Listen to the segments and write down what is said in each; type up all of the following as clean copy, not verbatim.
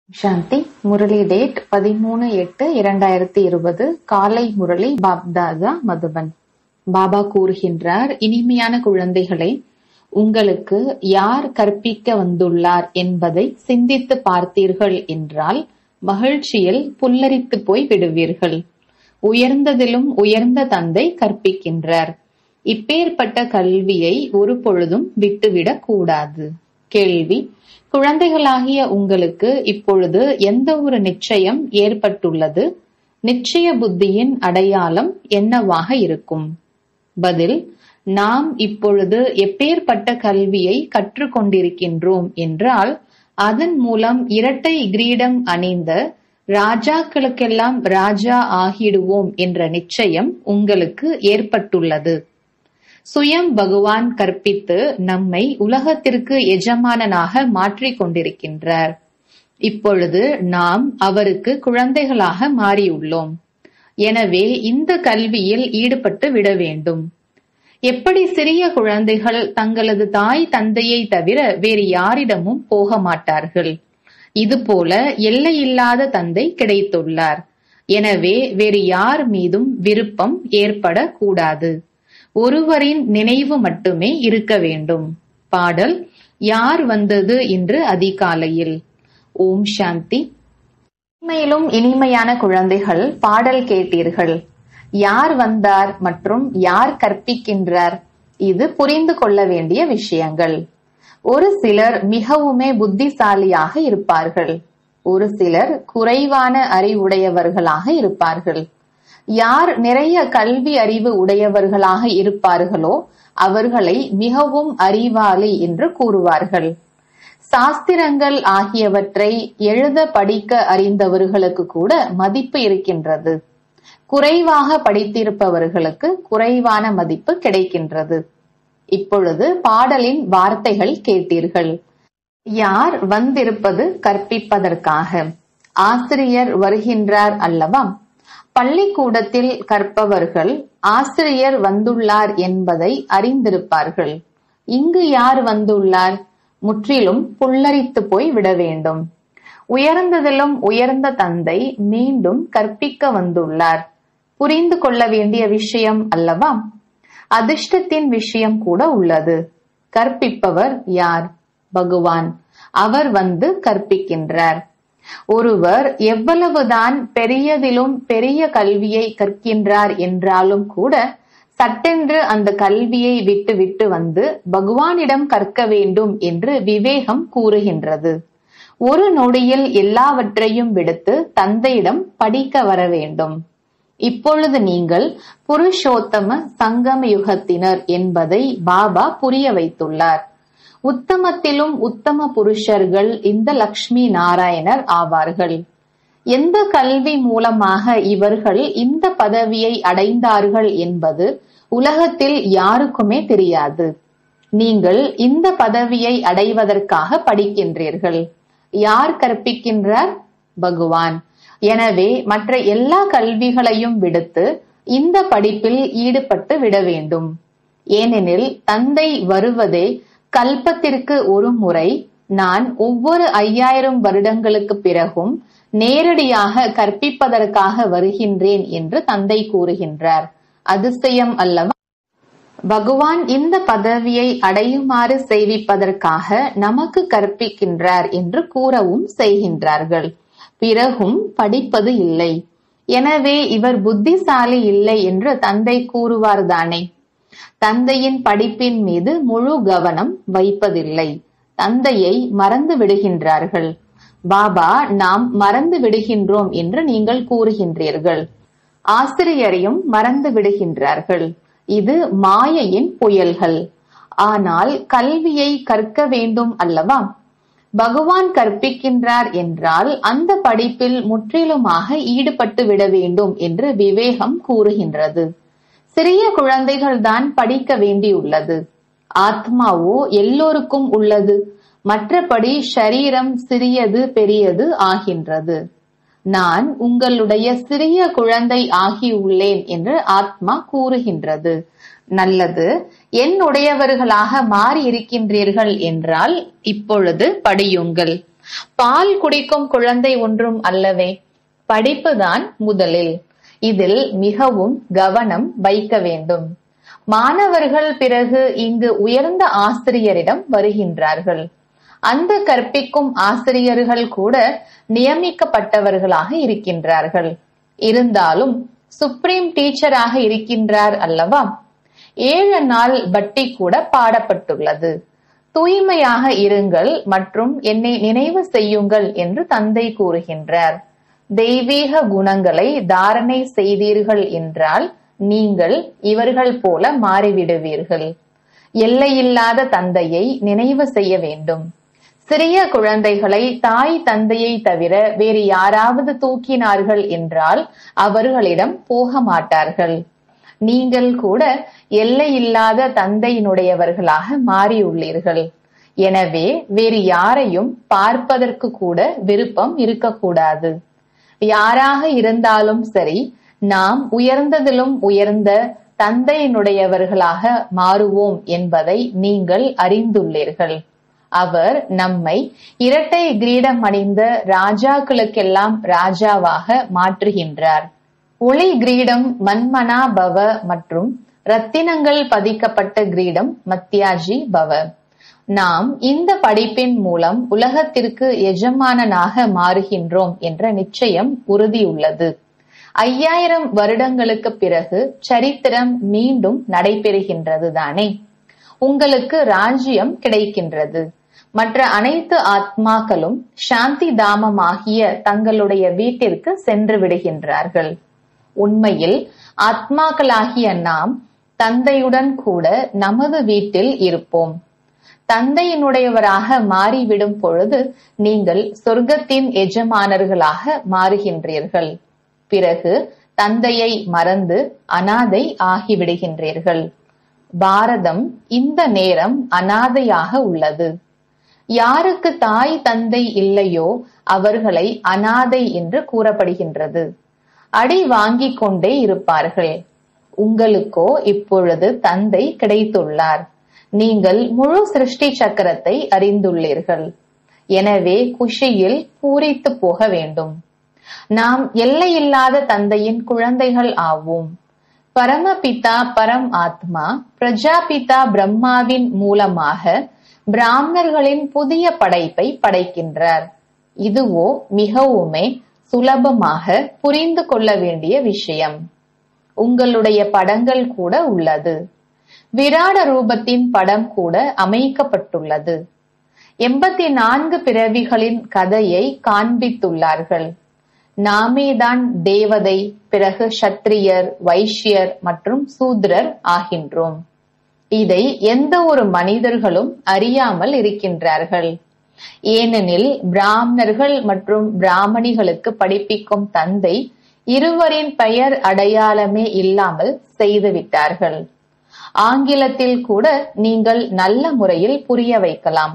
shanti. Murali date 13/8/2020 காலை முரளி பாப்தாதா மதுபன். பாபா கூறுகின்றார், இனிமையான குழந்தைகளே, உங்களுக்கு யார் கற்பிக்க வந்துள்ளார் என்பதை சிந்தித்து பார்த்தீர்கள் என்றால் மகிழ்ச்சியில் புல்லரித்து போய் விடுவீர்கள். உயர்ந்ததிலும் உயர்ந்த தந்தை கற்பிக்கின்றார். இப்பேற்பட்ட கல்வியை ஒரு பொழுதும் விட்டுவிடக் கூடாது. கேள்வி: குழந்தைகளாகிய உங்களுக்கு இப்பொழுது எந்த ஒரு நிச்சயம் ஏற்பட்டுள்ளது? நிச்சய புத்தியின் அடையாளம் என்னவாக இருக்கும்? பதில்: நாம் இப்பொழுது எப்பேற்பட்ட கல்வியை கற்றுக்கொண்டிருக்கின்றோம் என்றால் அதன் மூலம் இரட்டை கிரீடம் அணிந்த ராஜாக்களுக்கெல்லாம் ராஜா ஆகிடுவோம் என்ற நிச்சயம் உங்களுக்கு ஏற்பட்டுள்ளது. சுயம் பகவான் கற்பித்து நம்மை உலகத்திற்கு எஜமானனாக மாற்றிக் கொண்டிருக்கின்றார். இப்பொழுது நாம் அவருக்கு குழந்தைகளாக மாறியுள்ளோம். எனவே இந்த கல்வியில் ஈடுபட்டு விட வேண்டும். எப்படி சிறிய குழந்தைகள் தங்களது தாய் தந்தையை தவிர வேறு யாரிடமும் போக மாட்டார்கள், இதுபோல எல்லையில்லாத தந்தை கிடைத்துள்ளார். எனவே வேறு யார் மீதும் விருப்பம் ஏற்படக்கூடாது. ஒருவரின் நினைவு மட்டுமே இருக்க வேண்டும். பாடல்: யார் வந்தது இன்று அதிகாலையில். ஓம் சாந்தி. இனிமையிலும் இனிமையான குழந்தைகள், பாடல் கேட்டீர்கள். யார் வந்தார் மற்றும் யார் கற்பிக்கின்றார், இது புரிந்து கொள்ள வேண்டிய விஷயங்கள். ஒரு சிலர் மிகவுமே புத்திசாலியாக இருப்பார்கள், ஒரு சிலர் குறைவான அறிவுடையவர்களாக இருப்பார்கள். யார் நிறைய கல்வி அறிவு உடையவர்களாக இருப்பார்களோ அவர்களை மிகவும் அறிவாளி என்று கூறுவார்கள். சாஸ்திரங்கள் ஆகியவற்றை எழுத படிக்க அறிந்தவர்களுக்கு கூட மதிப்பு இருக்கின்றது. குறைவாக படித்திருப்பவர்களுக்கு குறைவான மதிப்பு கிடைக்கின்றது. இப்பொழுது பாடலின் வார்த்தைகள் கேட்டீர்கள். யார் வந்திருப்பது கற்பிப்பதற்காக? ஆசிரியர் வருகின்றார் அல்லவா? பள்ளிக்கூடத்தில் கற்பவர்கள் ஆசிரியர் வந்துள்ளார் என்பதை அறிந்திருப்பார்கள். இங்கு யார் வந்துள்ளார்? முற்றிலும் புல்லரித்து போய் விட வேண்டும். உயர்ந்ததிலும் உயர்ந்த தந்தை மீண்டும் கற்பிக்க வந்துள்ளார். புரிந்து கொள்ள வேண்டிய விஷயம் அல்லவா? அதிர்ஷ்டத்தின் விஷயம் கூட உள்ளது. கற்பிப்பவர் யார்? பகவான். அவர் வந்து கற்பிக்கின்றார். ஒருவர் எவ்வளவுதான் பெரியதிலும் பெரிய கல்வியை கற்கின்றார் என்றாலும் கூட சட்டென்று அந்த கல்வியை விட்டு வந்து பகவானிடம் கற்க வேண்டும் என்று விவேகம் கூறுகின்றது. ஒரு நொடியில் எல்லாவற்றையும் விடுத்து தந்தையிடம் படிக்க வர வேண்டும். இப்பொழுது நீங்கள் புருஷோத்தம சங்கம யுகத்தினர் என்பதை பாபா புரிய வைத்துள்ளார். உத்தமத்திலும் உத்தம புருஷர்கள் இந்த லக்ஷ்மி நாராயணர் ஆவார்கள். எந்த கல்வி மூலமாக இவர்கள் இந்த பதவியை அடைந்தார்கள் என்பது உலகத்தில் யாருக்குமே தெரியாது. நீங்கள் இந்த பதவியை அடைவதற்காக படிக்கின்றீர்கள். யார் கற்பிக்கின்றார்? பகவான். எனவே மற்ற எல்லா கல்விகளையும் விடுத்து இந்த படிப்பில் ஈடுபட்டு விட வேண்டும். ஏனெனில் தந்தை வருவதே கல்பத்திற்கு ஒரு முறை, நான் ஒவ்வொரு 5000 வருடங்களுக்கு பிறகும் நேரடியாக கற்பிப்பதற்காக வருகின்றேன் என்று தந்தை கூறுகின்றார். அதிசயம் அல்லவா? பகவான் இந்த பதவியை அடையுமாறு செய்விப்பதற்காக நமக்கு கற்பிக்கின்றார் என்று கூறவும் செய்கின்றார்கள். பிறகும் படிப்பது இல்லை. எனவே இவர் புத்திசாலி இல்லை என்று தந்தை கூறுவார்தானே. தந்தையின் படிப்பின் மீது முழு கவனம் வைப்பதில்லை. தந்தையை மறந்து விடுகின்றார்கள். பாபா, நாம் மறந்து விடுகின்றோம் என்று நீங்கள் கூறுகின்றீர்கள். ஆசிரியரையும் மறந்து விடுகின்றார்கள். இது மாயையின் புயல்கள். ஆனால் கல்வியை கற்க வேண்டும் அல்லவா? பகவான் கற்பிக்கின்றார் என்றால் அந்த படிப்பில் முற்றிலுமாக ஈடுபட்டு விட வேண்டும் என்று விவேகம் கூறுகின்றது. சிறிய குழந்தைகள் தான் படிக்க வேண்டியுள்ளது. ஆத்மாவோ எல்லோருக்கும் உள்ளது. மற்றபடி ஷரீரம் சிறியது பெரியது ஆகின்றது. நான் உங்களுடைய சிறிய குழந்தை ஆகியுள்ளேன் என்று ஆத்மா கூறுகின்றது. நல்லது, என்னுடையவர்களாக மாறி இருக்கின்றீர்கள் என்றால் இப்பொழுது படியுங்கள். பால் குடிக்கும் குழந்தை ஒன்றும் அல்லவே. படிப்புதான் முதலில். இதில் மிகவும் கவனம் வைக்க வேண்டும். மாணவர்கள் பிறகு இங்கு உயர்ந்த ஆசிரியரிடம் வருகின்றார்கள். அந்த கற்பிக்கும் ஆசிரியர்கள் கூட நியமிக்கப்பட்டவர்களாக இருக்கின்றார்கள். இருந்தாலும் சுப்ரீம் டீச்சராக இருக்கின்றார் அல்லவா? 7 நாள் பட்டி கூட பாடப்பட்டுள்ளது. தூய்மையாக இருங்கள் மற்றும் என்னை நினைவு செய்யுங்கள் என்று தந்தை கூறுகின்றார். தெய்வீக குணங்களை தாரணை செய்தீர்கள் என்றால் நீங்கள் இவர்கள் போல மாறிவிடுவீர்கள். எல்லையில்லாத தந்தையை நினைவு செய்ய வேண்டும். சிறிய குழந்தைகளை தாய் தந்தையை தவிர வேறு யாராவது தூக்கினார்கள் என்றால் அவர்களிடம் போக மாட்டார்கள். நீங்கள் கூட எல்லையில்லாத தந்தையினுடையவர்களாக மாறியுள்ளீர்கள். எனவே வேறு யாரையும் பார்ப்பதற்கு கூட விருப்பம் இருக்கக்கூடாது. யாராக இருந்தாலும் சரி, நாம் உயர்ந்ததிலும் உயர்ந்த தந்தையினுடையவர்களாக மாறுவோம் என்பதை நீங்கள் அறிந்துள்ளீர்கள். அவர் நம்மை இரட்டை கிரீடம் அணிந்த ராஜாக்களுக்கெல்லாம் ராஜாவாக மாற்றுகின்றார். ஒளி கிரீடம் மன்மனா பவ மற்றும் ரத்தினங்கள் பதிக்கப்பட்ட கிரீடம் மத்யாஜி பவ. நாம் இந்த படிப்பின் மூலம் உலகத்திற்கு எஜமானனாக மாறுகின்றோம் என்ற நிச்சயம் உறுதியுள்ளது. 5000 வருடங்களுக்கு பிறகு சரித்திரம் மீண்டும் நடைபெறுகின்றது தானே. உங்களுக்கு ராஜ்யம் கிடைக்கின்றது. மற்ற அனைத்து ஆத்மாக்களும் சாந்தி தாமமாகிய தங்களுடைய வீட்டிற்கு சென்று விடுகின்றார்கள். உண்மையில் ஆத்மாக்களாகிய நாம் தந்தையுடன் கூட நமது வீட்டில் இருப்போம். தந்தையினுடையவராக மாறிவிடும் பொழுது நீங்கள் சொர்க்கத்தின் எஜமானர்களாக மாறுகின்றீர்கள். பிறகு தந்தையை மறந்து அனாதை ஆகிவிடுகின்றீர்கள். பாரதம் இந்த நேரம் அனாதையாக உள்ளது. யாருக்கு தாய் தந்தை இல்லையோ அவர்களை அனாதை என்று கூறப்படுகின்றது. அடி வாங்கிக் கொண்டே இருப்பார்கள். உங்களுக்கோ இப்பொழுது தந்தை கிடைத்துள்ளார். நீங்கள் முழு சிருஷ்டி சக்கரத்தை அறிந்துள்ளீர்கள். எனவே குஷியில் பூரித்து போக வேண்டும். நாம் எல்லையில்லாத தந்தையின் குழந்தைகள் ஆவோம். பரமபிதா பரம் ஆத்மா பிரஜாபிதா பிரம்மாவின் மூலமாக பிராமணர்களின் புதிய படைப்பை படைக்கின்றார். இதுவோ மிகவுமே சுலபமாக புரிந்து கொள்ள வேண்டிய விஷயம். உங்களுடைய படங்கள் கூட உள்ளது. விராட ரூபத்தின் படம் கூட அமைக்கப்பட்டுள்ளது. 84 பிறவிகளின் கதையை காண்பித்துள்ளார்கள். நாமேதான் தேவதை, பிறகு சத்திரியர், வைஷ்யர் மற்றும் சூத்ரர் ஆகின்றோம். இதை எந்த ஒரு மனிதர்களும் அறியாமல் இருக்கின்றார்கள். ஏனெனில் பிராமணர்கள் மற்றும் பிராமணிகளுக்கு படிப்பிக்கும் தந்தை இருவரின் பெயர் அடையாளமே இல்லாமல் செய்துவிட்டார்கள். ஆங்கிலத்தில் கூட நீங்கள் நல்ல முறையில் புரிய வைக்கலாம்.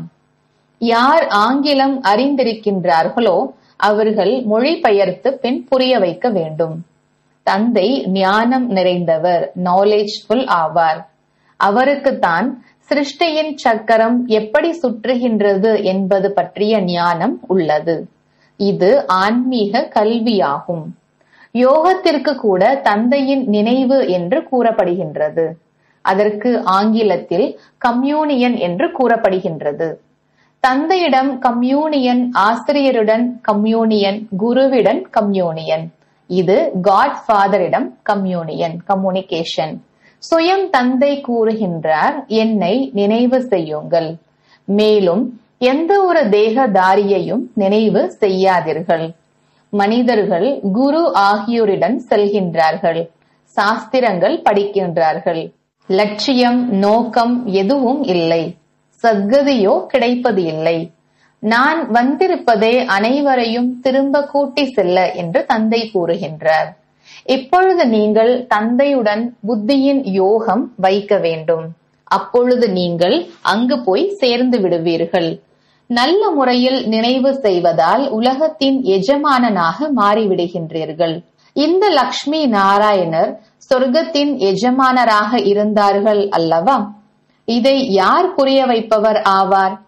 யார் ஆங்கிலம் அறிந்திருக்கின்றார்களோ அவர்கள் மொழிபெயர்த்து பின் புரிய வைக்க வேண்டும். தந்தை ஞானம் நிறைந்தவர், நாலேஜ்ஃபுல் ஆவார். அவருக்குத்தான் சிருஷ்டியின் சக்கரம் எப்படி சுற்றுகின்றது என்பது பற்றிய ஞானம் உள்ளது. இது ஆன்மீக கல்வியாகும். யோகத்திற்கு கூட தந்தையின் நினைவு என்று கூறப்படுகின்றது. அதற்கு ஆங்கிலத்தில் கம்யூனியன் என்று கூறப்படுகின்றது. தந்தையிடம் கம்யூனியன், ஆசிரியருடன் கம்யூனியன், குருவிடம் கம்யூனியன். இது காட் ஃபாதரிடம் கம்யூனியன், கம்யூனிகேஷன். சுயம் தந்தை கூறுகின்றார், என்னை நினைவு செய்யுங்கள். மேலும் எந்த ஒரு தேகதாரியையும் நினைவு செய்யாதீர்கள். மனிதர்கள் குரு ஆகியோரிடம் செல்கின்றார்கள். சாஸ்திரங்கள் படிக்கின்றார்கள். லட்சியம், நோக்கம் எதுவும் இல்லை. சத்கதியோ கிடைப்பது இல்லை. நான் வந்திருப்பதே அனைவரையும் திரும்ப கூட்டி செல்ல என்று தந்தை கூறுகின்றார். இப்பொழுது நீங்கள் தந்தையுடன் புத்தியின் யோகம் வைக்க வேண்டும். அப்பொழுது நீங்கள் அங்கு போய் சேர்ந்து விடுவீர்கள். நல்ல முறையில் நினைவு செய்வதால் உலகத்தின் எஜமானனாக மாறிவிடுகின்றீர்கள். இந்த லக்ஷ்மி நாராயணர் சொர்க்கத்தின் எஜமானராக இருந்தார்கள் அல்லவா? இதை யார் புரிய வைப்பவர் ஆவார்?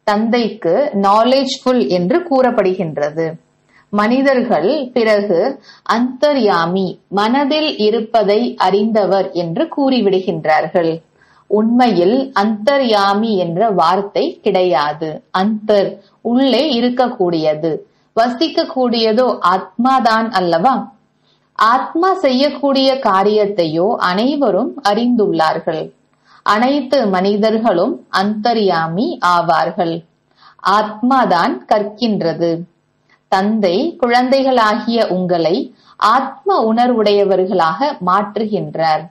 தந்தைக்கு நாலேஜ்ஃபுல் என்று கூறப்படுகின்றது. மனிதர்கள் பிறகு அந்தர்யாமி, மனதில் இருப்பதை அறிந்தவர் என்று கூறிவிடுகின்றார்கள். உண்மையில் அந்தர்யாமி என்ற வார்த்தை கிடையாது. அந்தர் உள்ளே இருக்கக்கூடியது, வசிக்கக்கூடியதோ ஆத்மாதான் அல்லவா? ஆத்மா செய்யக்கூடிய காரியத்தையோ அனைவரும் அறிந்துள்ளார்கள். அனைத்து மனிதர்களும் அந்தர்யாமி ஆவார்கள். ஆத்மாதான் கற்கின்றது. தந்தை குழந்தைகளாகிய உங்களை ஆத்ம உணர்வுடையவர்களாக மாற்றுகின்றார்.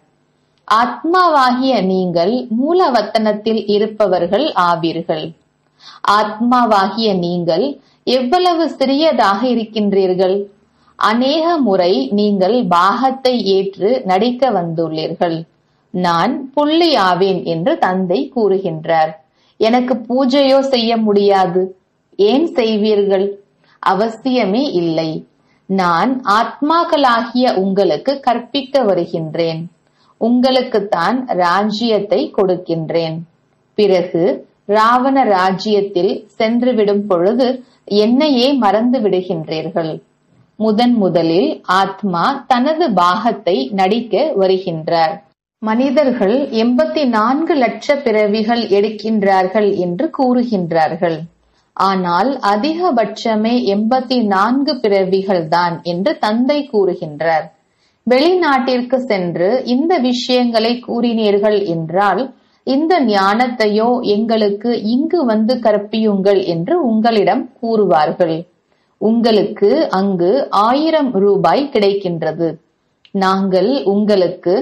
ஆத்மாவாகிய நீங்கள் மூலவத்தனத்தில் இருப்பவர்கள் ஆவீர்கள். ஆத்மாவாகிய நீங்கள் எவ்வளவு சிறியதாக இருக்கின்றீர்கள். அநேக முறை நீங்கள் பாகத்தை ஏற்று நடிக்க வந்துள்ளீர்கள். நான் புள்ளி ஆவேன் என்று தந்தை கூறுகின்றார். எனக்கு பூஜையோ செய்ய முடியாது. ஏன் செய்வீர்கள்? அவசியமே இல்லை. நான் ஆத்மாக்களாகிய உங்களுக்கு கற்பிக்க வருகின்றேன். உங்களுக்குத்தான் ராஜ்யத்தை கொடுக்கின்றேன். பிறகு ராவண ராஜ்யத்தில் சென்றுவிடும் பொழுது என்னையே மறந்து விடுகின்றீர்கள். முதலில் ஆத்மா தனது பாகத்தை நடிக்க வருகின்றார். மனிதர்கள் 84 லட்ச பிறவிகள் எடுக்கின்றார்கள் என்று கூறுகின்றார்கள். ஆனால் அதிகபட்சமே 84 பிறவிகள் தான் என்று தந்தை கூறுகின்றார். வெளிநாட்டிற்கு சென்று இந்த விஷயங்களை கூறினீர்கள் என்றால், இந்த ஞானத்தையோ எங்களுக்கு இங்கு வந்து கற்பியுங்கள் என்று உங்களிடம் கூறுவார்கள். உங்களுக்கு அங்கு 1000 ரூபாய் கிடைக்கின்றது. நாங்கள் உங்களுக்கு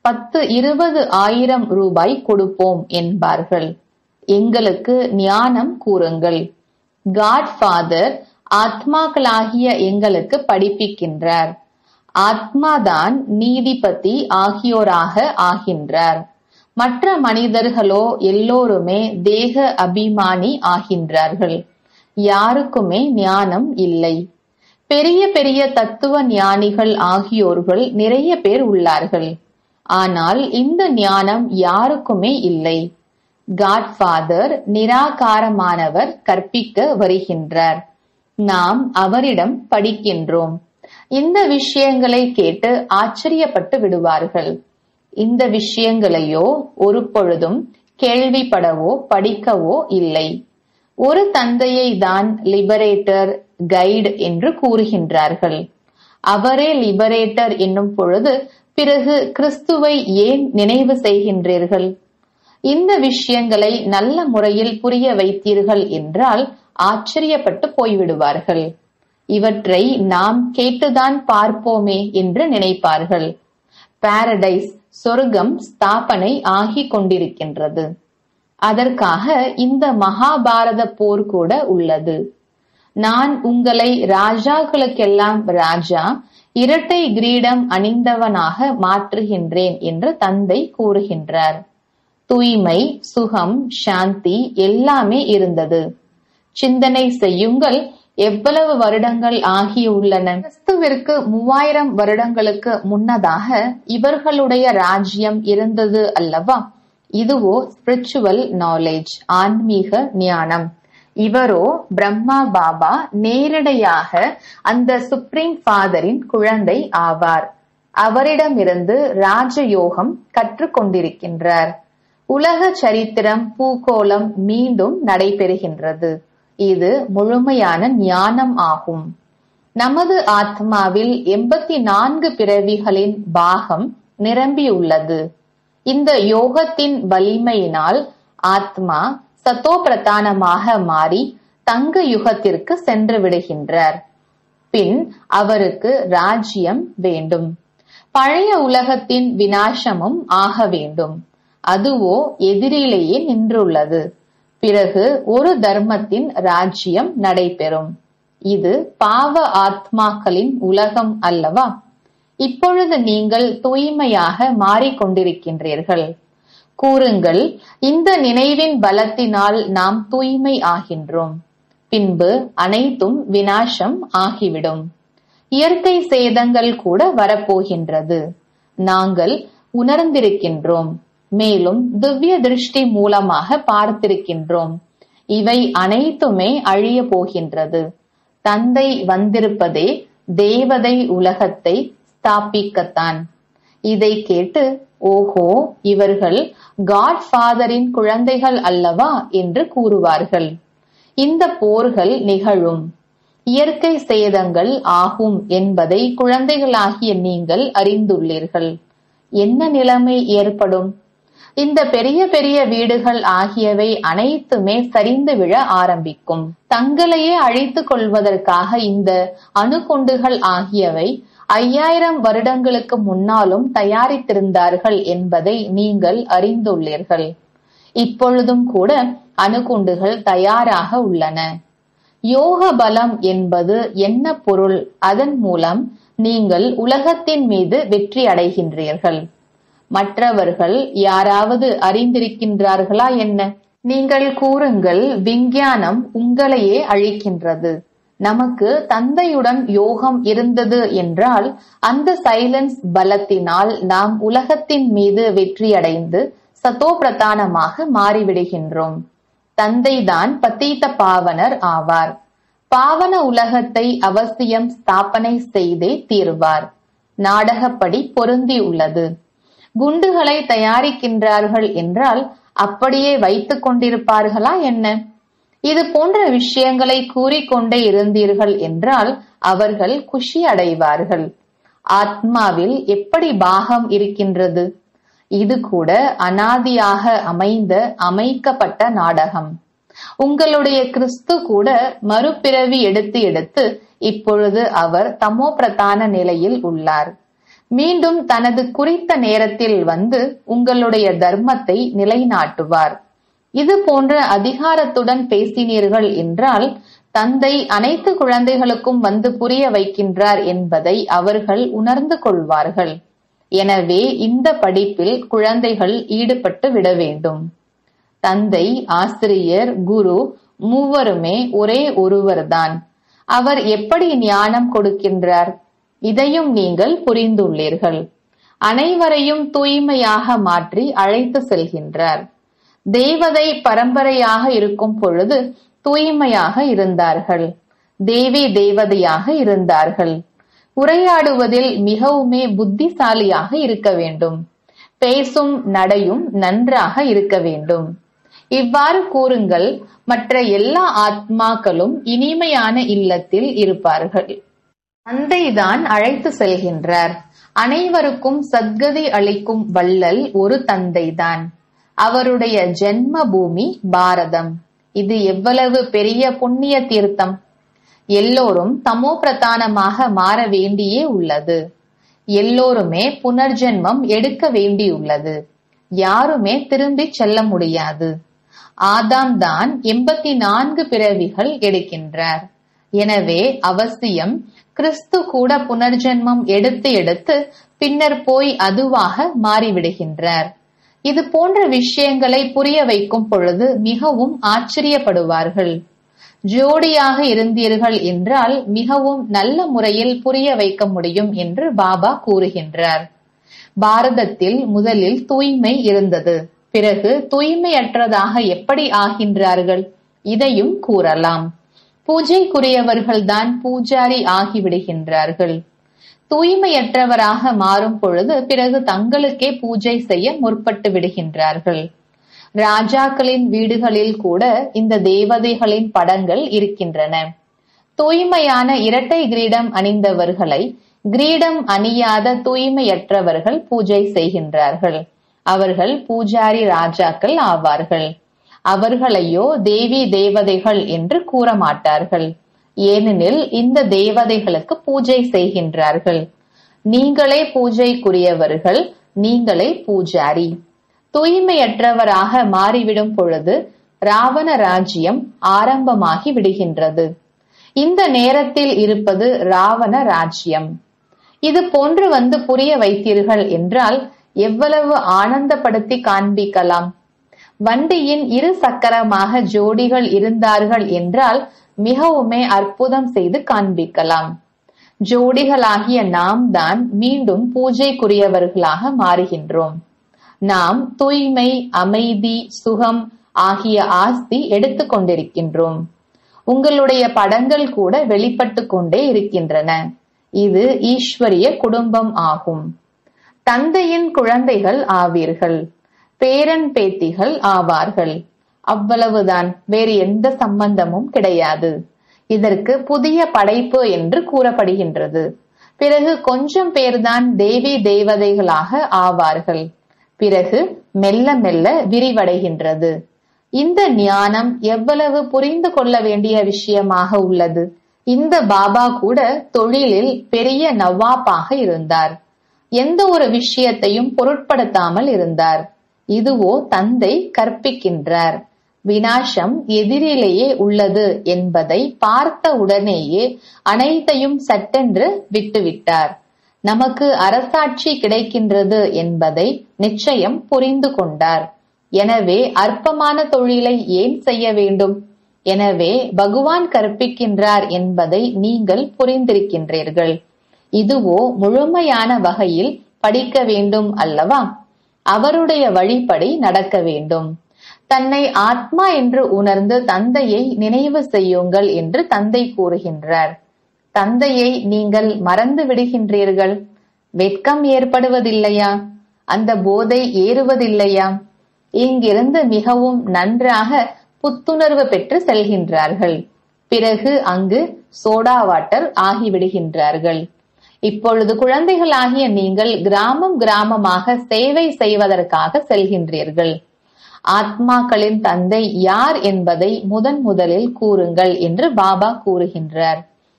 10-20 ஆயிரம் ரூபாய் கொடுப்போம் என்பார்கள். எங்களுக்கு ஞானம் கூறுங்கள். காட்ஃபாதர் ஆத்மாக்களாகிய எங்களுக்கு படிப்பிக்கின்றார். ஆத்மாதான் நீதிபதி ஆகியோராக ஆகின்றார். மற்ற மனிதர்களோ எல்லோருமே தேக அபிமானி ஆகின்றார்கள். யாருக்குமே ஞானம் இல்லை. பெரிய பெரிய தத்துவ ஞானிகள் ஆகியோர்கள் நிறைய பேர் உள்ளார்கள். ஆனால் இந்த ஞானம் யாருக்குமே இல்லை. காட்ஃபாதர் நிராகாரமானவர் கற்பிக்க வருகின்றார். நாம் அவரிடம் படிக்கின்றோம். இந்த விஷயங்களை கேட்டு ஆச்சரியப்பட்டு விடுவார்கள். இந்த விஷயங்களையோ ஒரு பொழுதும் கேள்விப்படவோ படிக்கவோ இல்லை. ஒரு தந்தையை தான் லிபரேட்டர், கைடு என்று கூறுகின்றார்கள். அவரே லிபரேட்டர் என்னும் பொழுது பிறகு கிறிஸ்துவை ஏன் நினைவு செய்கின்றீர்கள்? இந்த விஷயங்களை நல்ல முறையில் புரிய வைத்தீர்கள் என்றால் ஆச்சரியப்பட்டு போய்விடுவார்கள். இவற்றை நாம் கேட்டுதான் பார்ப்போமே என்று நினைப்பார்கள். பாரடைஸ், சொர்க்கம் ஸ்தாபனை ஆகிக் கொண்டிருக்கின்றது. அதற்காக இந்த மகாபாரத போர் கூட உள்ளது. நான் உங்களை ராஜாக்களுக்கெல்லாம் ராஜா, இரட்டை கிரீடம் அணிந்தவனாக மாற்றுகின்றேன் என்று தந்தை கூறுகின்றார். தூய்மை, சுகம், சாந்தி எல்லாமே இருந்தது. சிந்தனை செய்யுங்கள், எவ்வளவு வருடங்கள் ஆகியுள்ளன. கிறிஸ்துவிற்கு 3000 வருடங்களுக்கு முன்னதாக இவர்களுடைய ராஜ்யம் இருந்தது அல்லவா? இதுவோ ஸ்பிரிச்சுவல் நாலேஜ், ஆன்மீக ஞானம். இவரோ பிரம்மா பாபா நேரடியாக அந்த சுப்ரீம் ஃபாதரின் குழந்தை ஆவார். அவரிடமிருந்து ராஜயோகம் கற்றுக் கொண்டிருக்கின்றார். உலக சரித்திரம், பூகோளம் மீண்டும் நடைபெறுகின்றது. இது முழுமையான ஞானம் ஆகும். நமது ஆத்மாவில் 84 பிறவிகளின் பாகம் நிரம்பியுள்ளது. இந்த யோகத்தின் வலிமையினால் ஆத்மா சத்தோ பிரதானமாக மாறி தங்க யுகத்திற்கு சென்று விடுகின்றார். பின் அவருக்கு ராஜ்யம் வேண்டும். பழைய உலகத்தின் விநாசமும் ஆக வேண்டும். அதுவோ எதிரிலேயே நின்றுள்ளது. பிறகு ஒரு தர்மத்தின் ராஜ்யம் நடைபெறும். இது பாவ ஆத்மாக்களின் உலகம் அல்லவா? இப்பொழுது நீங்கள் தூய்மையாக மாறிக்கொண்டிருக்கின்றீர்கள். கூறுங்கள், இந்த நினைவின் பலத்தினால் நாம் தூய்மை ஆகின்றோம். பின்பு அனைத்தும் விநாசம் ஆகிவிடும். இயற்கை சேதங்கள் கூட வரப்போகின்றது. நாங்கள் உணர்ந்திருக்கின்றோம். மேலும் திவ்ய திருஷ்டி மூலமாக பார்த்திருக்கின்றோம். இவை அனைத்துமே அழிய போகின்றது. தந்தை வந்திருப்பதே தேவதை உலகத்தை ஸ்தாபிக்கத்தான். இதை கேட்டு, ஓஹோ, இவர்கள் காட்ஃபாதரின் குழந்தைகள் அல்லவா என்று கூறுவார்கள். இந்த போர்கள் நிகழும், இயற்கை சேதங்கள் ஆகும் என்பதை குழந்தைகளாகிய நீங்கள் அறிந்துள்ளீர்கள். என்ன நிலைமை ஏற்படும்? இந்த பெரிய பெரிய வீடுகள் ஆகியவை அனைத்துமே சரிந்து விழ ஆரம்பிக்கும். தங்களையே அழித்துக் கொள்வதற்காக இந்த அணுகுண்டுகள் ஆகியவை 5000 வருடங்களுக்கு முன்னாலும் தயாரித்திருந்தார்கள் என்பதை நீங்கள் அறிந்துள்ளீர்கள். இப்பொழுதும் கூட அணுகுண்டுகள் தயாராக உள்ளன. யோக பலம் என்பது என்ன பொருள்? அதன் மூலம் நீங்கள் உலகத்தின் மீது வெற்றி அடைகின்றீர்கள். மற்றவர்கள் யாராவது அறிந்திருக்கின்றார்களா என்ன? நீங்கள் கூறுங்கள், விஞ்ஞானம் உங்களையே அழிக்கின்றது. நமக்கு தந்தையுடன் யோகம் இருந்தது என்றால் அந்த சைலன்ஸ் பலத்தினால் நாம் உலகத்தின் மீது வெற்றியடைந்து சதோ பிரதானமாக மாறிவிடுகின்றோம். தந்தைதான் பதீத பாவனர் ஆவார். பாவன உலகத்தை அவசியம் ஸ்தாபனை செய்தே தீர்வார். நாடகப்படி பொருந்தி உள்ளது. குண்டுகளை தயாரிக்கின்றார்கள் என்றால் அப்படியே வைத்துக் கொண்டிருப்பார்களா என்ன? இது போன்ற விஷயங்களை கூறிக்கொண்டே இருந்தீர்கள் என்றால் அவர்கள் குஷி அடைவார்கள். ஆத்மாவில் எப்படி பாகம் இருக்கின்றது? இது கூட அனாதியாக அமைக்கப்பட்ட நாடகம். உங்களுடைய கிறிஸ்து கூட மறுபிறவி எடுத்து இப்பொழுது அவர் தமோ பிரதான நிலையில் உள்ளார். மீண்டும் தனது குறித்த நேரத்தில் வந்து உங்களுடைய தர்மத்தை நிலைநாட்டுவார். இது போன்ற அதிகாரத்துடன் பேசினீர்கள் என்றால் தந்தை அனைத்து குழந்தைகளுக்கும் வந்து புரிய வைக்கின்றார் என்பதை அவர்கள் உணர்ந்து கொள்வார்கள். எனவே இந்த படிப்பில் குழந்தைகள் ஈடுபட்டு விட வேண்டும். தந்தை, ஆசிரியர், குரு மூவருமே ஒரே ஒருவர்தான். அவர் எப்படி ஞானம் கொடுக்கின்றார்? இதையும் நீங்கள் புரிந்துள்ளீர்கள். அனைவரையும் தூய்மையாக மாற்றி அழைத்து செல்கின்றார். தேவதை பரம்பரையாக இருக்கும் பொழுது தூய்மையாக இருந்தார்கள். தேவி தேவதையாக இருந்தார்கள். உரையாடுவதில் மிகவுமே புத்திசாலியாக இருக்க வேண்டும். பேசும் நடையும் நன்றாக இருக்க வேண்டும். இவ்வாறு கூறுங்கள். மற்ற எல்லா ஆத்மாக்களும் இனிமையான இல்லத்தில் இருப்பார்கள். தந்தைதான் அழைத்து செல்கின்றார். அனைவருக்கும் சத்கதி அளிக்கும் வள்ளல் ஒரு தந்தைதான். அவருடைய ஜென்ம பூமி பாரதம். இது எவ்வளவு பெரிய புண்ணிய தீர்த்தம்! எல்லோரும் தமோ பிரதானமாக மாற வேண்டியே உள்ளது. எல்லோருமே புனர்ஜென்மம் எடுக்க வேண்டியுள்ளது. யாருமே திரும்பி செல்ல முடியாது. ஆதாம் தான் 84 பிறவிகள் எடுக்கின்றார். எனவே அவசியம் கிறிஸ்து கூட புனர்ஜென்மம் எடுத்து பின்னர் போய் அதுவாக மாறிவிடுகின்றார். இது போன்ற விஷயங்களை புரிய வைக்கும் பொழுது மிகவும் ஆச்சரியப்படுவார்கள். ஜோடியாக இருந்தீர்கள் என்றால் மிகவும் நல்ல முறையில் புரிய வைக்க முடியும் என்று பாபா கூறுகின்றார். பாரதத்தில் முதலில் தூய்மை இருந்தது. பிறகு தூய்மையற்றதாக எப்படி ஆகின்றார்கள்? இதையும் கூறலாம். பூஜைக்குரியவர்கள்தான் பூஜாரி ஆகிவிடுகின்றார்கள். தூய்மையற்றவராக மாறும் பொழுது பிறகு தங்களுக்கே பூஜை செய்ய முற்பட்டு விடுகின்றார்கள். ராஜாக்களின் வீடுகளில் கூட இந்த தேவதைகளின் படங்கள் இருக்கின்றன. தூய்மையான இரட்டை கிரீடம் அணிந்தவர்களை கிரீடம் அணியாத தூய்மையற்றவர்கள் பூஜை செய்கின்றார்கள். அவர்கள் பூஜாரி ராஜாக்கள் ஆவார்கள். அவர்களையோ தேவி தேவதைகள் என்று கூற மாட்டார்கள். ஏனெனில் இந்த தேவதைகளுக்கு பூஜை செய்கின்றார்கள். நீங்களே பூஜைக்குரியவர்கள், நீங்களே பூஜாரி. தூய்மையற்றவராக மாறிவிடும் பொழுது ராவண ராஜ்யம் ஆரம்பமாகி விடுகின்றது. இந்த நேரத்தில் இருப்பது ராவண ராஜ்யம். இது போன்று வந்து புரிய வைத்தீர்கள் என்றால் எவ்வளவு ஆனந்தப்படுத்தி காண்பிக்கலாம். வண்டியின் 2 சக்கரமாக ஜோடிகள் இருந்தார்கள் என்றால் மிகவுமே அற்புதம் செய்து காண்பிக்கலாம். ஜோடிகளாகிய நாம் தான் மீண்டும் பூஜைக்குரியவர்களாக மாறுகின்றோம். நாம் தூய்மை, அமைதி, சுகம் ஆகிய ஆஸ்தி எடுத்து கொண்டிருக்கின்றோம். உங்களுடைய படங்கள் கூட வெளிப்பட்டு கொண்டே இருக்கின்றன. இது ஈஸ்வரிய குடும்பம் ஆகும். தந்தையின் குழந்தைகள் ஆவீர்கள், பேரன் பேத்திகள் ஆவார்கள். அவ்வளவுதான், வேறு எந்த சம்பந்தமும் கிடையாது. இதற்கு புதிய படைப்பு என்று கூறப்படுகின்றது. பிறகு கொஞ்சம் பேர்தான் தேவி தேவதைகளாக ஆவார்கள். பிறகு மெல்ல மெல்ல விரிவடைகின்றது. இந்த ஞானம் எவ்வளவு புரிந்து கொள்ள வேண்டிய விஷயமாக உள்ளது. இந்த பாபா கூட தொழிலில் பெரிய நவாப்பாக இருந்தார். எந்த ஒரு விஷயத்தையும் பொருட்படுத்தாமல் இருந்தார். இதுவோ தந்தை கற்பிக்கின்றார். வினாசம் எதிரிலேயே உள்ளது என்பதை பார்த்த உடனேயே அனைத்தையும் சட்டென்று விட்டுவிட்டார். நமக்கு அரசாட்சி கிடைக்கின்றது என்பதை நிச்சயம் புரிந்து கொண்டார். எனவே அற்பமான தொழிலை ஏன் செய்ய வேண்டும்? எனவே பகவான் கற்பிக்கின்றார் என்பதை நீங்கள் புரிந்திருக்கின்றீர்கள். இதுவோ முழுமையான வகையில் படிக்க வேண்டும் அல்லவா? அவருடைய வழிப்படி நடக்க வேண்டும். தன்னை ஆத்மா என்று உணர்ந்து தந்தையை நினைவு செய்யுங்கள் என்று தந்தை கூறுகின்றார். தந்தையை நீங்கள் மறந்து விடுகின்றீர்கள். வெட்கம் ஏற்படுவதில்லையா? அந்த போதை ஏறுவதில்லையா? இங்கிருந்து மிகவும் நன்றாக புத்துணர்வு பெற்று செல்கின்றார்கள். பிறகு அங்கு சோடா வாட்டர் ஆகிவிடுகின்றார்கள். இப்பொழுது குழந்தைகளாகிய நீங்கள் கிராமம் கிராமமாக சேவை செய்வதற்காக செல்கின்றீர்கள். ஆத்மாக்களின் தந்தை யார் என்பதை முதலில் கூறுங்கள் என்று பாபா கூறுகின்றார்.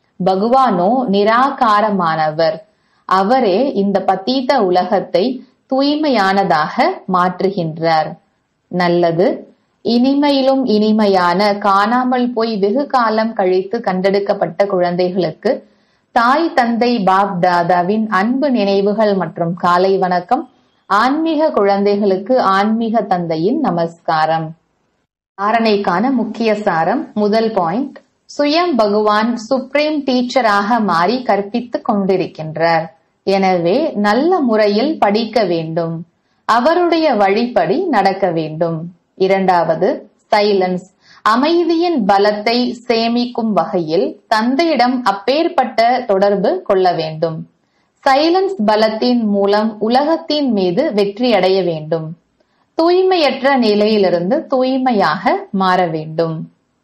பகவானோ நிராகாரமானவர். அவரே இந்த பதீத உலகத்தை தூய்மையானதாக மாற்றுகின்றார். நல்லது. இனிமையிலும் இனிமையான காணாமல் போய் வெகு காலம் கழித்து கண்டெடுக்கப்பட்ட குழந்தைகளுக்கு தாய் தந்தை பாப் தாதாவின் அன்பு நினைவுகள் மற்றும் காலை வணக்கம். ஆன்மீக குழந்தைகளுக்கு ஆன்மீக தந்தையின் நமஸ்காரம். தாரணைக்கான முக்கிய சாரம். முதல் பாயிண்ட், சுயம் பகவான் சுப்ரீம் டீச்சராக மாறி கற்பித்துக் கொண்டிருக்கின்றார். எனவே நல்ல முறையில் படிக்க வேண்டும். அவருடைய வழிப்படி நடக்க வேண்டும். இரண்டாவது, சைலன்ஸ், அமைதியின் பலத்தை சேமிக்கும் வகையில் தந்தையிடம் அப்பேற்பட்ட தொடர்பு கொள்ள வேண்டும். சைலன்ஸ் பலத்தின் மூலம் உலகத்தின் மீது வெற்றி அடைய வேண்டும். தூய்மையற்ற நிலையிலிருந்து தூய்மையாக மாற வேண்டும்.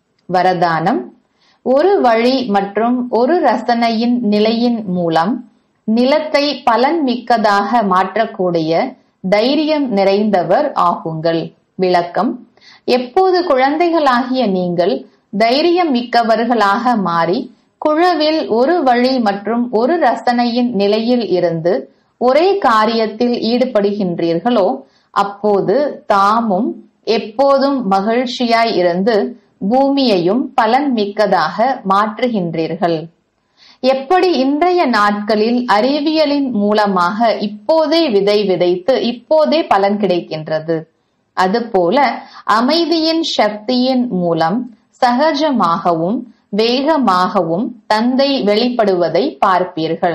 வரதானம், ஒரு வழி மற்றும் ஒரு ரசனையின் நிலையின் மூலம் நிலத்தை பலன் மிக்கதாக மாற்றக்கூடிய தைரியம் நிறைந்தவர் ஆகுங்கள். விளக்கம், எப்போது குழந்தைகளாகிய நீங்கள் தைரியம் மிக்கவர்களாக மாறி குழுவில் ஒரு வழி மற்றும் ஒரு ரசனையின் நிலையில் இருந்து ஒரே காரியத்தில் ஈடுபடுகின்றீர்களோ அப்போது தாமும் எப்போதும் மகிழ்ச்சியாய் இருந்து பூமியையும் பலன் மிக்கதாக மாற்றுகின்றீர்கள். எப்படி இன்றைய நாட்களில் அறிவியலின் மூலமாக இப்போதே விதை விதைத்து இப்போதே பலன் கிடைக்கின்றது, அதுபோல அமைதியின் சக்தியின் மூலம் சகஜமாகவும் வேகமாகவும் தந்தை வெளிப்படுவதை பார்ப்பீர்கள்.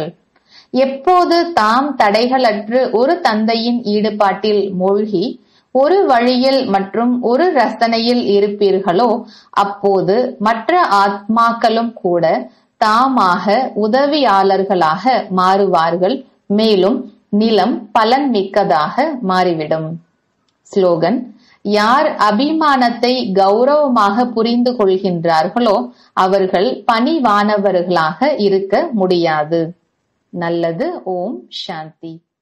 எப்போது தாம் தடைகளற்று ஒரு தந்தையின் ஈடுபாட்டில் மூழ்கி ஒரு வழியில் மற்றும் ஒரு ரசனையில் இருப்பீர்களோ அப்போது மற்ற ஆத்மாக்களும் கூட தாமாக உதவியாளர்களாக மாறுவார்கள். மேலும் நிலம் பலன் மிக்கதாக மாறிவிடும். ஸ்லோகன், யார் அபிமானத்தை கௌரவமாக புரிந்து கொள்கின்றார்களோ அவர்கள் பணிவானவர்களாக இருக்க முடியாது. நல்லது. ஓம் சாந்தி.